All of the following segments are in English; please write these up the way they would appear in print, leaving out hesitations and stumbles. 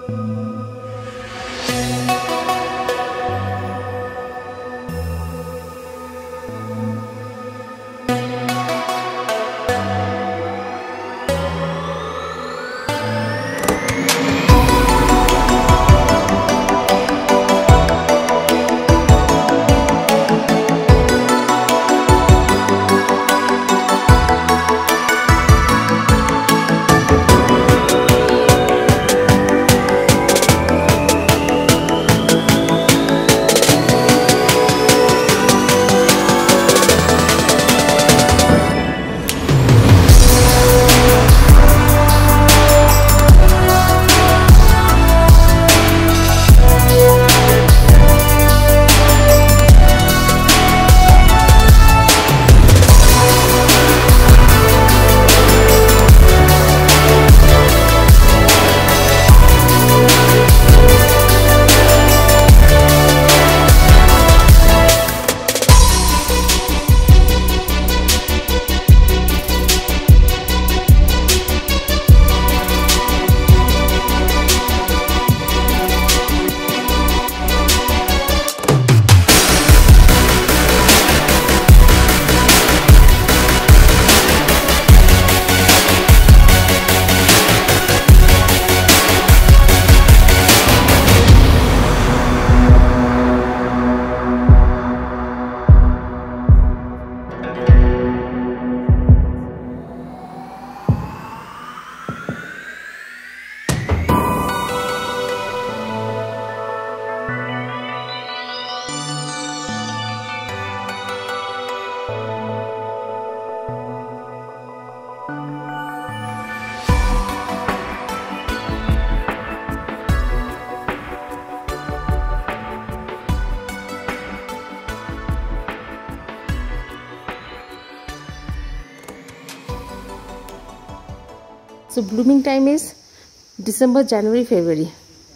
So blooming time is December, January, February.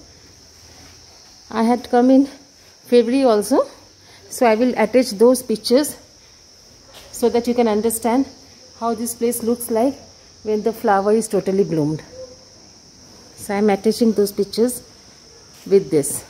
I had come in February also, so I will attach those pictures so that you can understand how this place looks like when the flower is totally bloomed. So I am attaching those pictures with this.